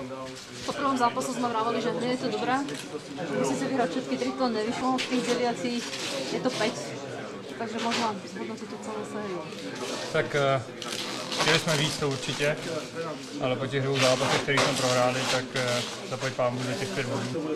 Po prvom zápasu sme vravali, že nie je to dobré. Musí si vyhrať všetky 3, to nevyšlo. V tých deliacích je to 5. Takže možná zhodnotit tu celou sériu. Tak chtěli jsme víc, to určitě, ale po těch dvou zápasech, které jsme prohráli, tak zaplať pánbůh za těch 5 bodů.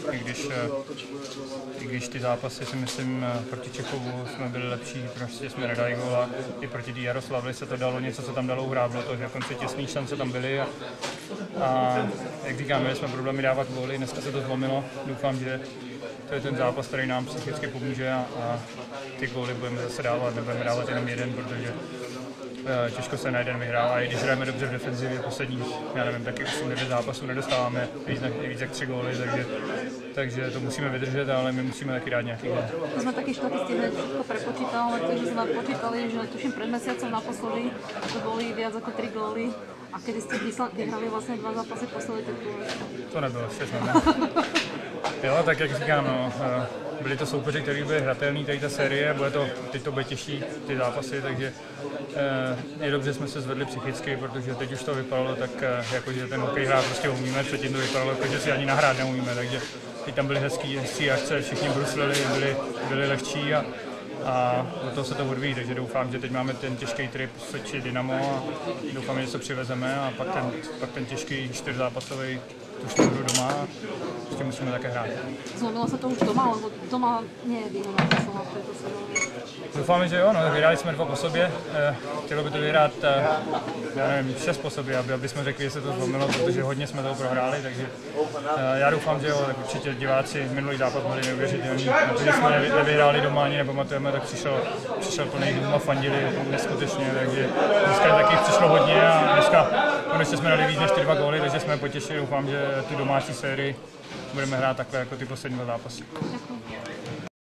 I když ty zápasy, si myslím, proti Čechovu jsme byli lepší, prostě jsme nedali góla. I proti té Jaroslavli se to dalo, něco se tam dalo uhrát, bylo to, že konce těsný šance tam byly. A jak říkám, měli jsme problémy dávat góly, dneska se to zlomilo. Doufám, že to je ten zápas, který nám psychicky pomůže a ty góly budeme zase dávat, nebudeme dávat jenom jeden, protože těžko se na jeden vyhrává. I když hrajeme dobře v defenzivě posledních, já nevím, taky 8-9 zápasů nedostáváme víc jak 3 góly, takže to musíme vydržet, ale my musíme taky dát nějaký gól. My jsme taky štatistiky všetko prepočítali, takže jsme počítali, že tuším před mesiacom naposledy to boli viac ako 3 góly. A kedy jste vyhrali vlastně 2 zápasy poslední, tak to nebylo, všechno ne. Jo, tak jak říkám, no, byli to soupeři, kteří byli hratelní, tady ta série, teď to bude těžší, ty zápasy, takže je dobře, že jsme se zvedli psychicky, protože teď už to vypadalo tak, jakože ten hokej hrát prostě umíme, předtím to vypadalo, jakože si ani nahrát neumíme, takže teď tam byly hezký akce, všichni bruslili, byli lehčí a do toho se to odvíjí, takže doufám, že teď máme ten těžký trip Soči Dynamo a doufám, že se přivezeme a pak ten těžký 4zápasový tu 4 doma a s tím musíme také hrát. Zlomilo se to už doma, lebo doma nie je výhodná časová v této sezóně. Doufáme, že jo, no, vyhráli jsme 2 po sobě, chtělo by to vyhrát, já nevím, 6 po sobě, aby jsme řekli, že se to zlomilo, protože hodně jsme toho prohráli, takže já doufám, že jo, tak určitě diváci minulý zápas byli neuvěřitelní, na to, že jsme nevyhráli doma, ani nepamatujeme, tak přišel plný dům a fandili neskutečně, takže dneska taky přišlo hodně a dneska konečně jsme dali víc než 2 góly, takže jsme potěšili, doufám, že tu domácí sérii budeme hrát takhle jako ty poslední 2 zápasy.